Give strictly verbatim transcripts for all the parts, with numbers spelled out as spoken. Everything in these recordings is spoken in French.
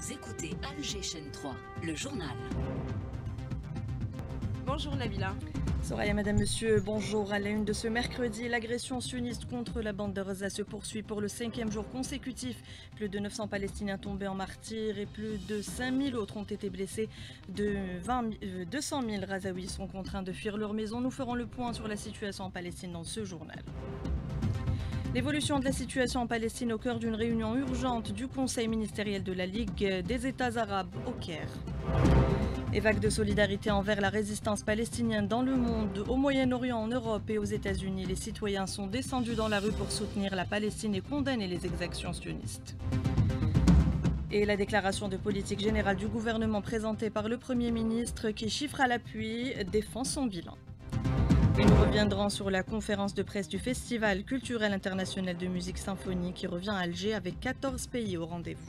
Vous écoutez Alger Chaîne trois, le journal. Bonjour Nabila. Soraya, madame, monsieur, bonjour. À la une de ce mercredi, l'agression sioniste contre la bande de Gaza se poursuit pour le cinquième jour consécutif. Plus de neuf cents Palestiniens tombés en martyrs et plus de cinq mille autres ont été blessés. De deux cent mille Gazaouis sont contraints de fuir leur maison. Nous ferons le point sur la situation en Palestine dans ce journal. L'évolution de la situation en Palestine au cœur d'une réunion urgente du Conseil ministériel de la Ligue des États arabes au Caire. Et vague de solidarité envers la résistance palestinienne dans le monde, au Moyen-Orient, en Europe et aux États-Unis. Les citoyens sont descendus dans la rue pour soutenir la Palestine et condamner les exactions sionistes. Et la déclaration de politique générale du gouvernement présentée par le Premier ministre qui, chiffre à l'appui, défend son bilan. Et nous reviendrons sur la conférence de presse du Festival culturel international de musique symphonique qui revient à Alger avec quatorze pays au rendez-vous.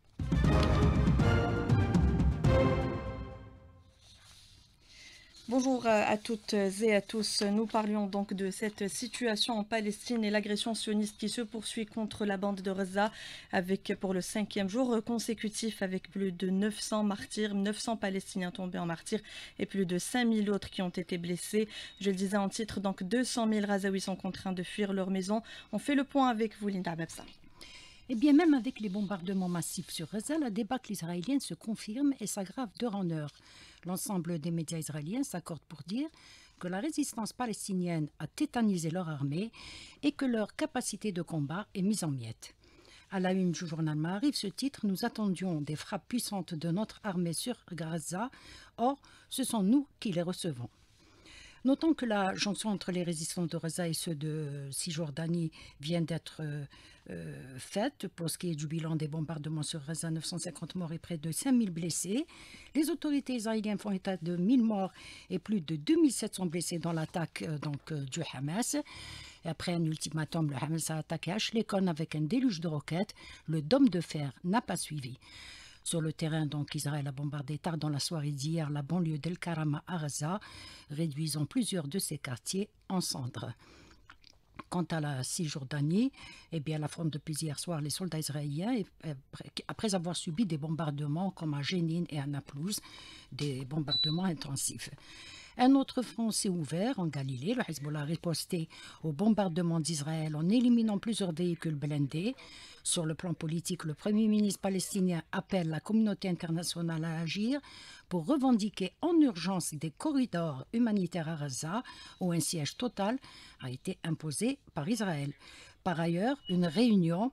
Bonjour à toutes et à tous. Nous parlions donc de cette situation en Palestine et l'agression sioniste qui se poursuit contre la bande de Gaza avec pour le cinquième jour consécutif avec plus de neuf cents martyrs, neuf cents Palestiniens tombés en martyrs et plus de cinq mille autres qui ont été blessés. Je le disais en titre, donc deux cent mille Gazaouis sont contraints de fuir leur maison. On fait le point avec vous, Linda Babsa. Eh bien, même avec les bombardements massifs sur Gaza, la débâcle israélienne se confirme et s'aggrave d'heure en heure. L'ensemble des médias israéliens s'accordent pour dire que la résistance palestinienne a tétanisé leur armée et que leur capacité de combat est mise en miettes. À la une du journal Maariv, ce titre, nous attendions des frappes puissantes de notre armée sur Gaza. Or, ce sont nous qui les recevons. Notons que la jonction entre les résistants de Gaza et ceux de Cisjordanie vient d'être euh, euh, faite. Pour ce qui est du bilan des bombardements sur Gaza, neuf cent cinquante morts et près de cinq mille blessés. Les autorités israéliennes font état de mille morts et plus de deux mille sept cents blessés dans l'attaque euh, donc, euh, du Hamas. Et après un ultimatum, le Hamas a attaqué Ashkelon avec un déluge de roquettes. Le dôme de fer n'a pas suivi. Sur le terrain, donc, Israël a bombardé tard dans la soirée d'hier la banlieue d'El Karama à Gaza, réduisant plusieurs de ses quartiers en cendres. Quant à la Cisjordanie, eh bien, elle affronte depuis hier soir les soldats israéliens et, après avoir subi des bombardements comme à Jénine et à Naplouse, des bombardements intensifs. Un autre front s'est ouvert en Galilée. Le Hezbollah a riposté au bombardement d'Israël en éliminant plusieurs véhicules blindés. Sur le plan politique, le Premier ministre palestinien appelle la communauté internationale à agir pour revendiquer en urgence des corridors humanitaires à Gaza où un siège total a été imposé par Israël. Par ailleurs, une réunion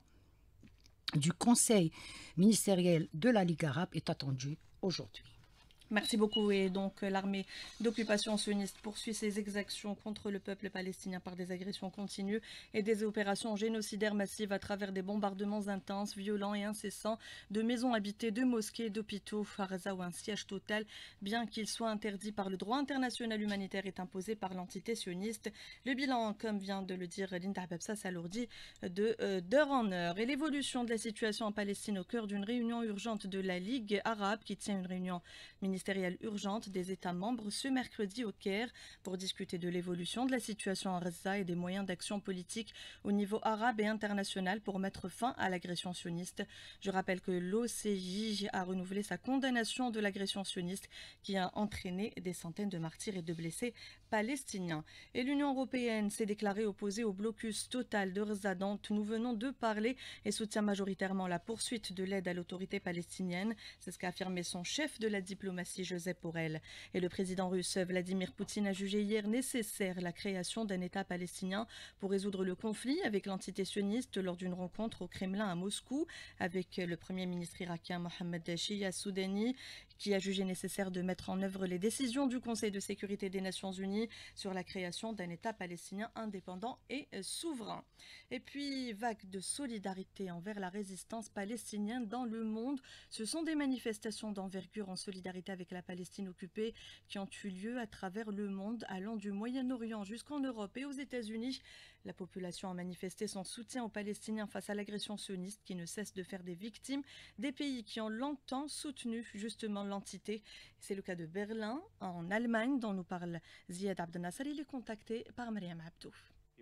du Conseil ministériel de la Ligue arabe est attendue aujourd'hui. Merci beaucoup. Et donc l'armée d'occupation sioniste poursuit ses exactions contre le peuple palestinien par des agressions continues et des opérations génocidaires massives à travers des bombardements intenses, violents et incessants de maisons habitées, de mosquées, d'hôpitaux. À Gaza où un siège total, bien qu'il soit interdit par le droit international humanitaire, est imposé par l'entité sioniste. Le bilan, comme vient de le dire Linda Babsa, s'alourdit de euh, d'heure en heure. Et l'évolution de la situation en Palestine au cœur d'une réunion urgente de la Ligue arabe qui tient une réunion ministérielle ministérielle urgente des États membres ce mercredi au Caire pour discuter de l'évolution de la situation à Gaza et des moyens d'action politique au niveau arabe et international pour mettre fin à l'agression sioniste. Je rappelle que l'O C J a renouvelé sa condamnation de l'agression sioniste qui a entraîné des centaines de martyrs et de blessés palestiniens. Et l'Union européenne s'est déclarée opposée au blocus total de Gaza dont nous venons de parler et soutient majoritairement la poursuite de l'aide à l'autorité palestinienne. C'est ce qu'a affirmé son chef de la diplomatie, Joseph Borrell. Et le président russe Vladimir Poutine a jugé hier nécessaire la création d'un État palestinien pour résoudre le conflit avec l'entité sioniste lors d'une rencontre au Kremlin à Moscou avec le premier ministre irakien Mohamed Shia Soudani qui a jugé nécessaire de mettre en œuvre les décisions du Conseil de sécurité des Nations Unies sur la création d'un État palestinien indépendant et souverain. Et puis, vague de solidarité envers la résistance palestinienne dans le monde. Ce sont des manifestations d'envergure en solidarité avec la Palestine occupée qui ont eu lieu à travers le monde, allant du Moyen-Orient jusqu'en Europe et aux États-Unis. La population a manifesté son soutien aux Palestiniens face à l'agression sioniste qui ne cesse de faire des victimes des pays qui ont longtemps soutenu justement l'entité. C'est le cas de Berlin, en Allemagne, dont nous parle Ziad Abdenasser. Il est contacté par Mariam Abdou.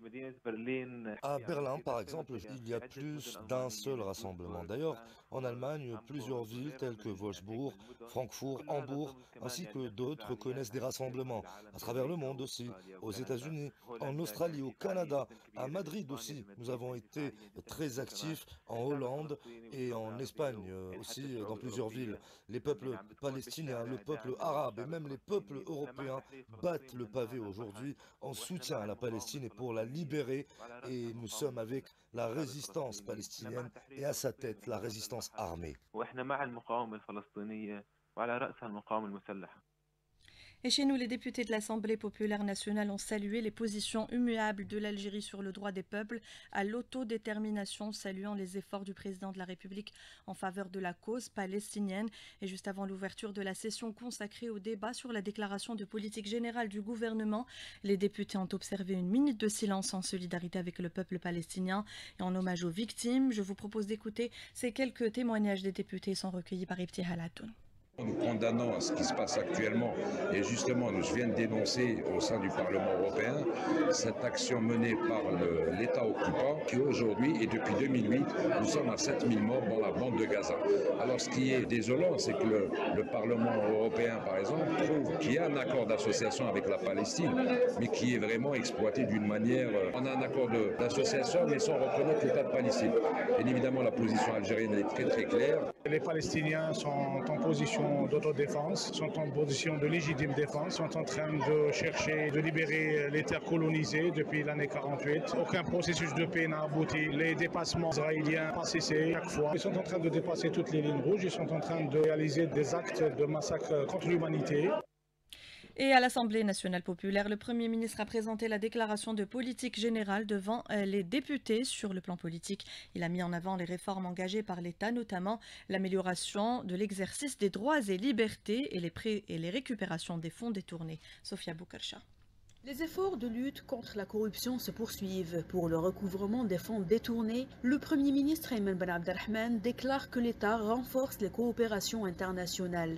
À Berlin, par exemple, il y a plus d'un seul rassemblement. D'ailleurs, en Allemagne, plusieurs villes telles que Wolfsburg, Francfort, Hambourg, ainsi que d'autres connaissent des rassemblements. À travers le monde aussi, aux États-Unis, en Australie, au Canada, à Madrid aussi. Nous avons été très actifs en Hollande et en Espagne aussi, dans plusieurs villes. Les peuples palestiniens, le peuple arabe et même les peuples européens battent le pavé aujourd'hui en soutien à la Palestine et pour la libérer. Et nous sommes avec la résistance palestinienne et à sa tête la résistance armée. Et chez nous, les députés de l'Assemblée populaire nationale ont salué les positions immuables de l'Algérie sur le droit des peuples à l'autodétermination, saluant les efforts du président de la République en faveur de la cause palestinienne. Et juste avant l'ouverture de la session consacrée au débat sur la déclaration de politique générale du gouvernement, les députés ont observé une minute de silence en solidarité avec le peuple palestinien et en hommage aux victimes. Je vous propose d'écouter ces quelques témoignages des députés sont recueillis par Ibti Halatoun. Nous condamnons ce qui se passe actuellement et justement nous je viens de dénoncer au sein du Parlement européen cette action menée par l'État occupant qui aujourd'hui et depuis deux mille huit nous sommes à sept mille morts dans la bande de Gaza. Alors ce qui est désolant c'est que le, le Parlement européen par exemple trouve qu'il y a un accord d'association avec la Palestine mais qui est vraiment exploité d'une manière, on a un accord d'association mais sans reconnaître l'État de Palestine. Bien évidemment la position algérienne est très très claire. Les Palestiniens sont en position d'autodéfense, sont en position de légitime défense, sont en train de chercher de libérer les terres colonisées depuis l'année quarante-huit. Aucun processus de paix n'a abouti. Les dépassements israéliens pas cessé chaque fois. Ils sont en train de dépasser toutes les lignes rouges. Ils sont en train de réaliser des actes de massacre contre l'humanité. Et à l'Assemblée nationale populaire, le Premier ministre a présenté la déclaration de politique générale devant les députés. Sur le plan politique, il a mis en avant les réformes engagées par l'État, notamment l'amélioration de l'exercice des droits et libertés et les, prêts et les récupérations des fonds détournés. Sofia Boukarcha. Les efforts de lutte contre la corruption se poursuivent. Pour le recouvrement des fonds détournés, le Premier ministre Ayman Ben Abdelrahman déclare que l'État renforce les coopérations internationales.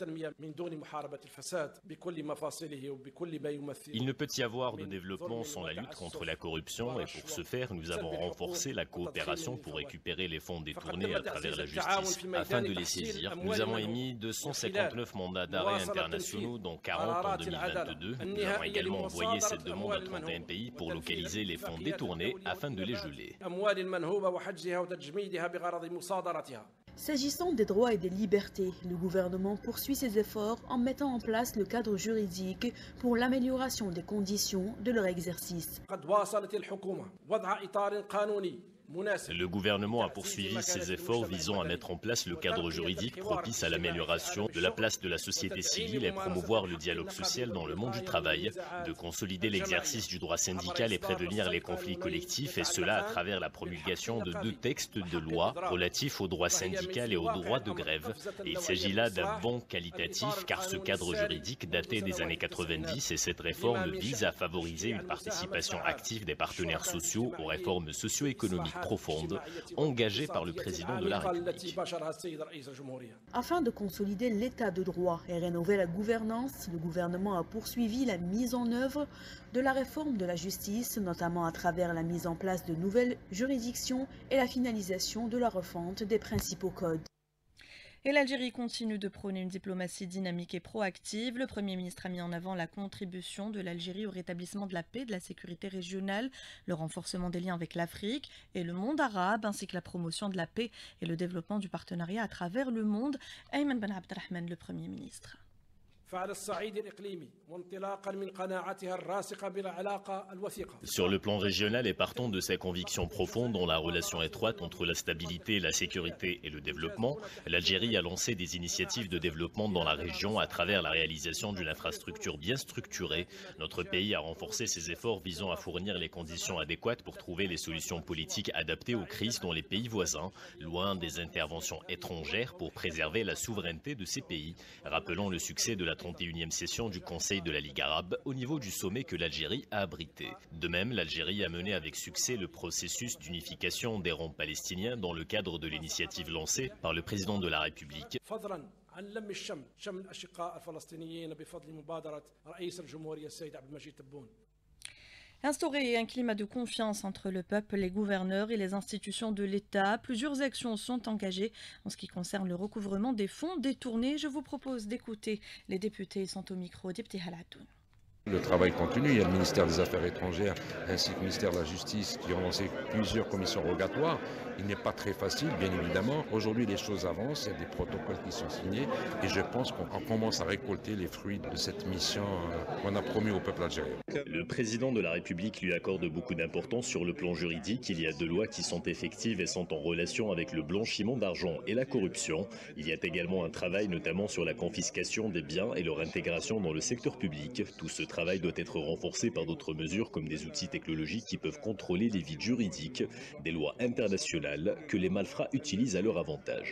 Il ne peut y avoir de développement sans la lutte contre la corruption et pour ce faire, nous avons renforcé la coopération pour récupérer les fonds détournés à travers la justice. Afin de les saisir, nous avons émis deux cent cinquante-neuf mandats d'arrêt internationaux, dont quarante en deux mille vingt-deux. Nous avons également envoyé cette demande à trente et un pays pour localiser les fonds détournés afin de les geler. S'agissant des droits et des libertés, le gouvernement poursuit ses efforts en mettant en place le cadre juridique pour l'amélioration des conditions de leur exercice. Le gouvernement a poursuivi ses efforts visant à mettre en place le cadre juridique propice à l'amélioration de la place de la société civile et promouvoir le dialogue social dans le monde du travail, de consolider l'exercice du droit syndical et prévenir les conflits collectifs, et cela à travers la promulgation de deux textes de loi relatifs au droit syndical et au droit de grève. Et il s'agit là d'un bond qualitatif car ce cadre juridique datait des années quatre-vingt-dix et cette réforme vise à favoriser une participation active des partenaires sociaux aux réformes socio-économiques profonde engagée par le président de la République. Afin de consolider l'état de droit et rénover la gouvernance, le gouvernement a poursuivi la mise en œuvre de la réforme de la justice, notamment à travers la mise en place de nouvelles juridictions et la finalisation de la refonte des principaux codes. Et l'Algérie continue de prôner une diplomatie dynamique et proactive. Le Premier ministre a mis en avant la contribution de l'Algérie au rétablissement de la paix et de la sécurité régionale, le renforcement des liens avec l'Afrique et le monde arabe, ainsi que la promotion de la paix et le développement du partenariat à travers le monde. Ayman Ben Abdelrahman, le Premier ministre. Sur le plan régional et partant de ses convictions profondes dans la relation étroite entre la stabilité, la sécurité et le développement, l'Algérie a lancé des initiatives de développement dans la région à travers la réalisation d'une infrastructure bien structurée. Notre pays a renforcé ses efforts visant à fournir les conditions adéquates pour trouver les solutions politiques adaptées aux crises dans les pays voisins, loin des interventions étrangères pour préserver la souveraineté de ces pays. Rappelons le succès de la trente et unième session du Conseil de la Ligue arabe au niveau du sommet que l'Algérie a abrité. De même, l'Algérie a mené avec succès le processus d'unification des rangs palestiniens dans le cadre de l'initiative lancée par le président de la République. Instaurer un climat de confiance entre le peuple, les gouverneurs et les institutions de l'État. Plusieurs actions sont engagées en ce qui concerne le recouvrement des fonds détournés. Je vous propose d'écouter. Les députés sont au micro d'Ibti Halatoun. Le travail continue. Il y a le ministère des Affaires étrangères ainsi que le ministère de la Justice qui ont lancé plusieurs commissions rogatoires. Il n'est pas très facile, bien évidemment. Aujourd'hui, les choses avancent. Il y a des protocoles qui sont signés. Et je pense qu'on commence à récolter les fruits de cette mission qu'on a promis au peuple algérien. Le président de la République lui accorde beaucoup d'importance sur le plan juridique. Il y a deux lois qui sont effectives et sont en relation avec le blanchiment d'argent et la corruption. Il y a également un travail notamment sur la confiscation des biens et leur intégration dans le secteur public. Tout ce travail doit être renforcé par d'autres mesures comme des outils technologiques qui peuvent contrôler les vides juridiques, des lois internationales que les malfrats utilisent à leur avantage.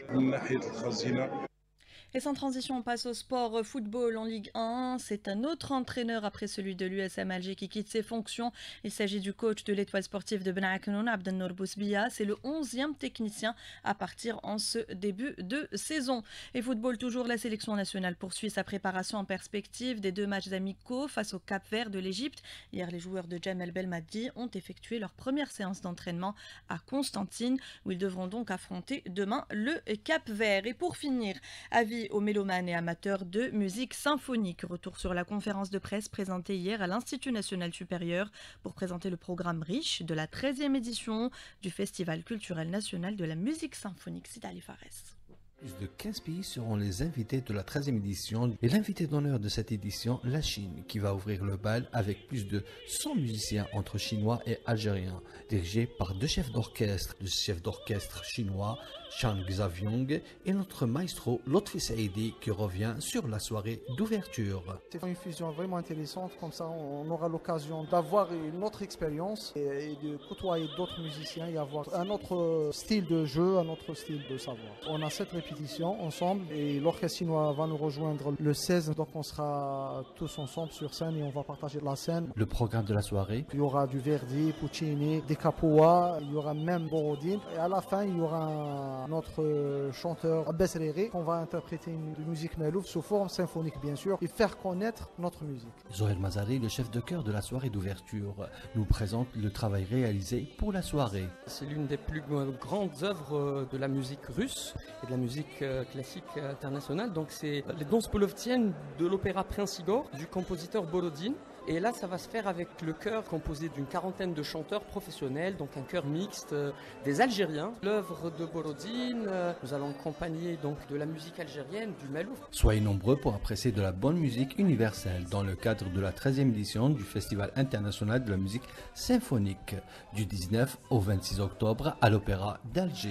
Et sans transition, on passe au sport football en Ligue un. C'est un autre entraîneur après celui de l'U S M Alger qui quitte ses fonctions. Il s'agit du coach de l'étoile sportive de Ben Aknoun, Abdelnour Bousbia. C'est le onzième technicien à partir en ce début de saison. Et football toujours, la sélection nationale poursuit sa préparation en perspective des deux matchs amicaux face au Cap-Vert de l'Égypte. Hier, les joueurs de Jamel Belmadi ont effectué leur première séance d'entraînement à Constantine où ils devront donc affronter demain le Cap-Vert. Et pour finir, avis aux mélomanes et amateurs de musique symphonique. Retour sur la conférence de presse présentée hier à l'Institut national supérieur pour présenter le programme riche de la treizième édition du Festival culturel national de la musique symphonique. C'est Ali Fares. Plus de quinze pays seront les invités de la treizième édition et l'invité d'honneur de cette édition, la Chine, qui va ouvrir le bal avec plus de cent musiciens entre chinois et algériens, dirigés par deux chefs d'orchestre, le chef d'orchestre chinois Chang Xaviong et notre maestro Lotfi Saidi qui revient sur la soirée d'ouverture. C'est une fusion vraiment intéressante, comme ça on aura l'occasion d'avoir une autre expérience et de côtoyer d'autres musiciens et avoir un autre style de jeu, un autre style de savoir. On a cette répétition ensemble et l'orchestre chinois va nous rejoindre le seize, donc on sera tous ensemble sur scène et on va partager la scène. Le programme de la soirée. Il y aura du Verdi, Puccini, des Capua, il y aura même Borodine et à la fin il y aura un notre chanteur Abbas Riri, on va interpréter une musique malouf sous forme symphonique bien sûr et faire connaître notre musique. Zohel Mazari, le chef de chœur de la soirée d'ouverture, nous présente le travail réalisé pour la soirée. C'est l'une des plus grandes œuvres de la musique russe et de la musique classique internationale. Donc c'est les danses polovtiennes de l'opéra Prince Igor du compositeur Borodine. Et là, ça va se faire avec le chœur composé d'une quarantaine de chanteurs professionnels, donc un chœur mixte euh, des Algériens. L'œuvre de Borodine, euh, nous allons accompagner donc de la musique algérienne, du malouf. Soyez nombreux pour apprécier de la bonne musique universelle dans le cadre de la treizième édition du Festival international de la musique symphonique du dix-neuf au vingt-six octobre à l'Opéra d'Alger.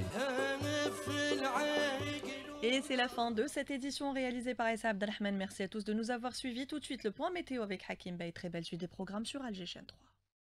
Et c'est la fin de cette édition réalisée par Issa Abdelrahman. Merci à tous de nous avoir suivis. Tout de suite, le point météo avec Hakim Bey. Très belle suite des programmes sur Alger Chaîne trois.